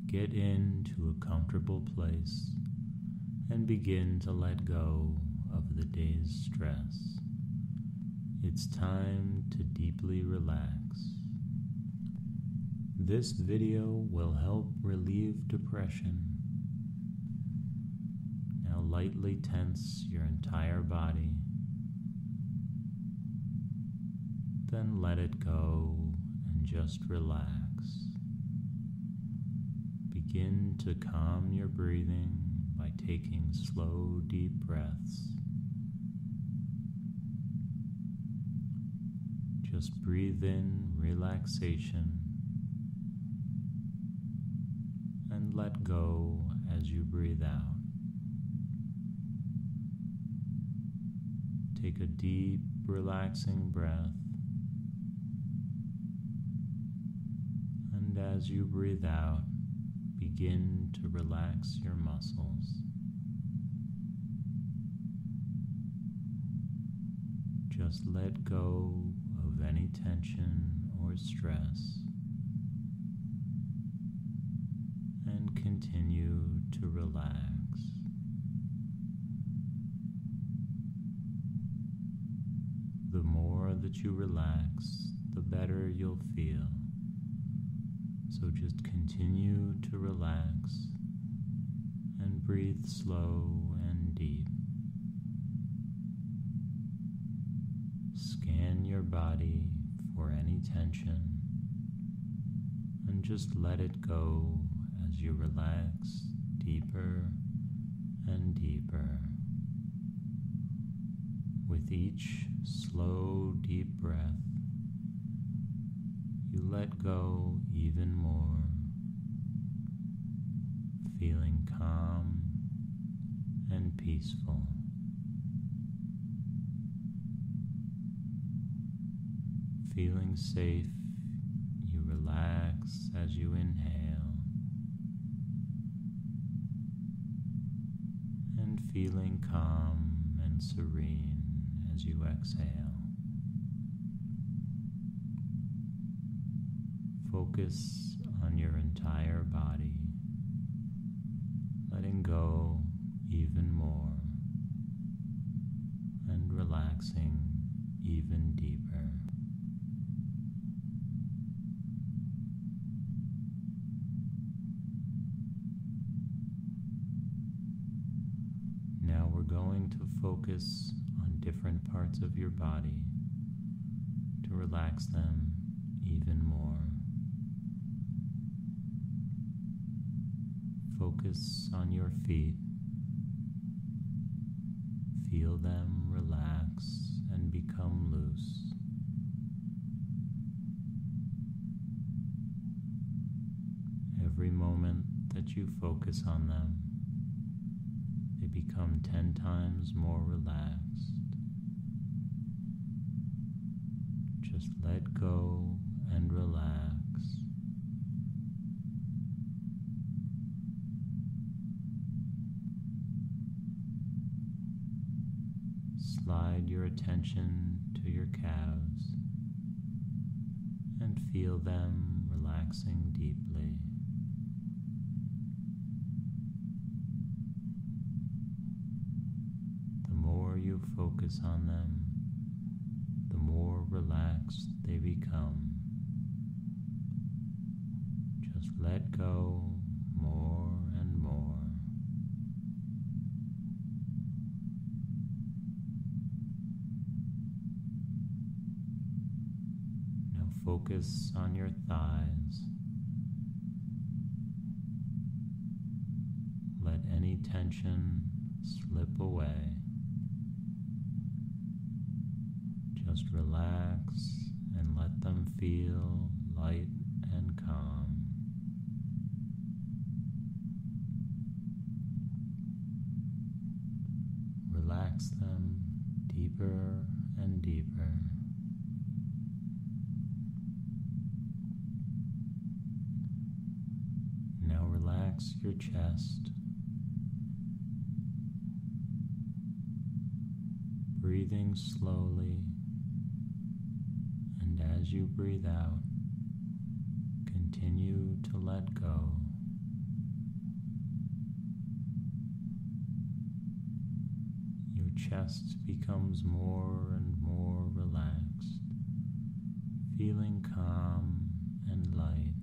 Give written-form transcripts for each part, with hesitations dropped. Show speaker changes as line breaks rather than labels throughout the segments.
Get into a comfortable place and begin to let go of the day's stress. It's time to deeply relax. This video will help relieve depression. Now lightly tense your entire body. Then let it go and just relax. Begin to calm your breathing by taking slow, deep breaths. Just breathe in relaxation and let go as you breathe out. Take a deep, relaxing breath, and as you breathe out, begin to relax your muscles. Just let go of any tension or stress and continue to relax. The more that you relax, the better you'll feel. So just continue to relax and breathe slow and deep. Scan your body for any tension and just let it go as you relax deeper and deeper. With each slow, deep breath, you let go even more, feeling calm and peaceful. Feeling safe, you relax as you inhale, and feeling calm and serene as you exhale. Focus on your entire body, letting go even more and relaxing even deeper. Now we're going to focus on different parts of your body to relax them even more. Focus on your feet. Feel them relax and become loose. Every moment that you focus on them, they become 10 times more relaxed. Just let go and relax. Slide your attention to your calves and feel them relaxing deeply. The more you focus on them, the more relaxed they become. Just let go more and more. Focus on your thighs. Let any tension slip away. Just relax and let them feel light and calm. Relax them deeper and deeper. Relax your chest. Breathing slowly, and as you breathe out, continue to let go. chest becomes more and more relaxed, feeling calm and light.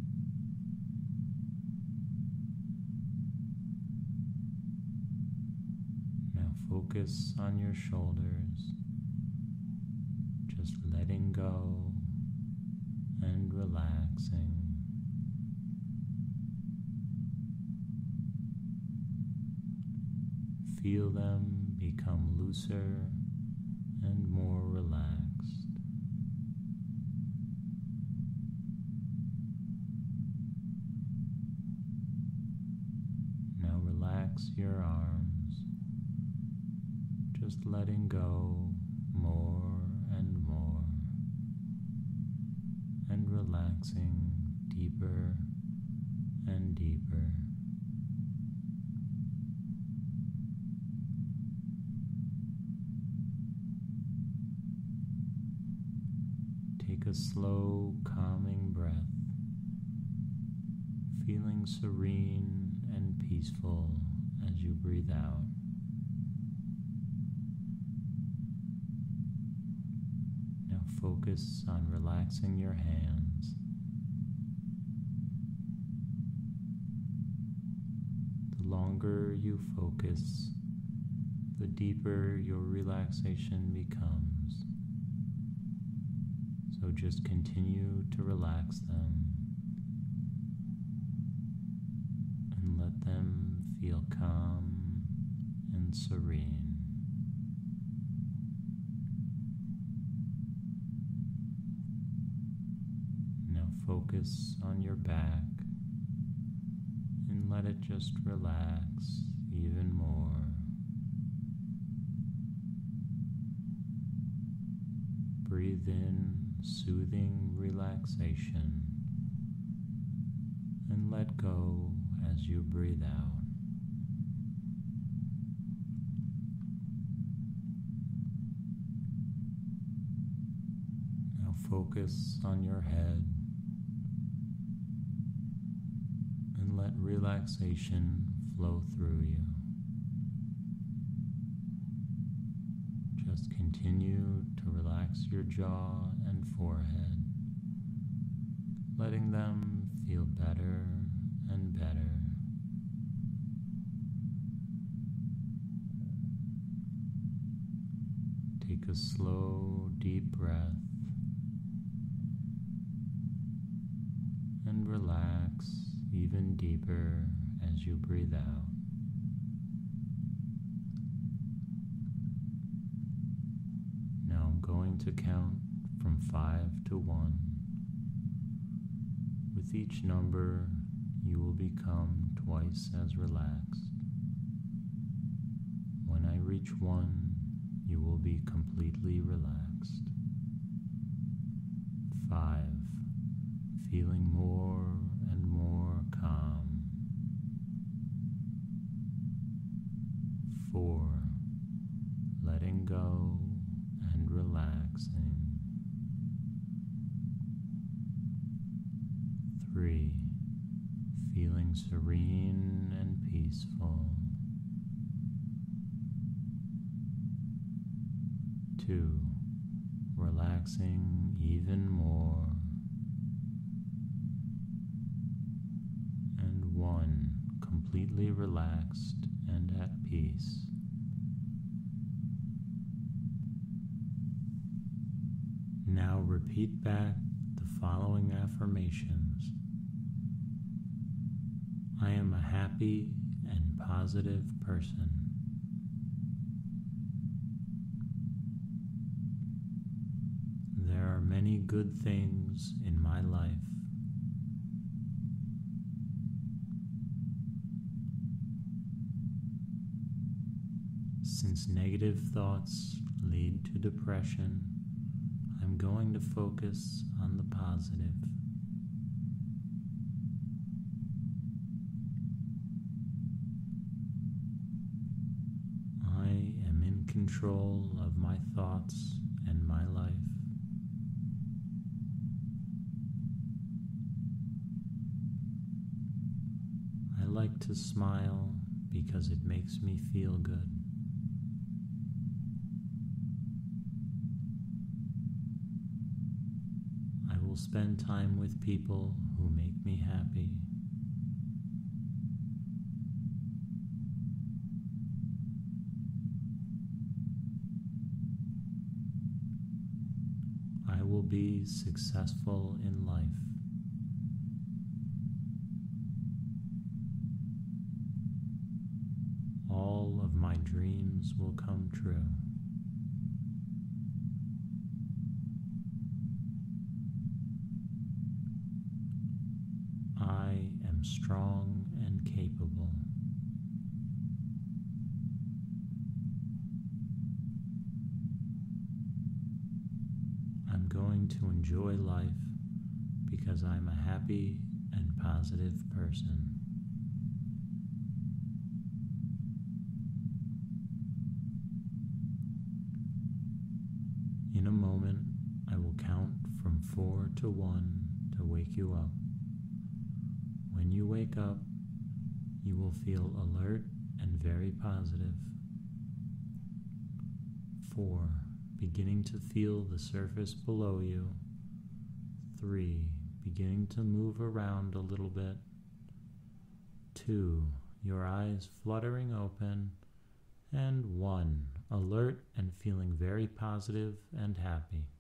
Now focus on your shoulders, just letting go and relaxing. Feel them become looser and more relaxed. Now relax your arms, just letting go more and more, and relaxing deeper and deeper. Take a slow, calming breath, feeling serene and peaceful as you breathe out. Now focus on relaxing your hands. The longer you focus, the deeper your relaxation becomes. So just continue to relax them and let them feel calm and serene. Now focus on your back and let it just relax even more. Breathe in soothing relaxation and let go as you breathe out. Now focus on your head and let relaxation flow through you. Just continue to relax your jaw and forehead, letting them feel better and better. Take a slow, deep breath and relax even deeper as you breathe out. Going to count from 5 to 1. With each number, you will become twice as relaxed. When I reach 1, you will be completely relaxed. 5, feeling more and more calm. 4, letting go and relaxing. 3, feeling serene and peaceful. 2, relaxing even more. And 1, completely relaxed and at peace. Now repeat back the following affirmations. I am a happy and positive person. There are many good things in my life. Since negative thoughts lead to depression, I'm going to focus on the positive. I am in control of my thoughts and my life. I like to smile because it makes me feel good. will spend time with people who make me happy. I will be successful in life. All of my dreams will come true. I am strong and capable. I'm going to enjoy life because I'm a happy and positive person. In a moment, I will count from 4 to 1 to wake you up. When you wake up, you will feel alert and very positive. 4. Beginning to feel the surface below you. 3. Beginning to move around a little bit. 2. Your eyes fluttering open. And 1. Alert and feeling very positive and happy.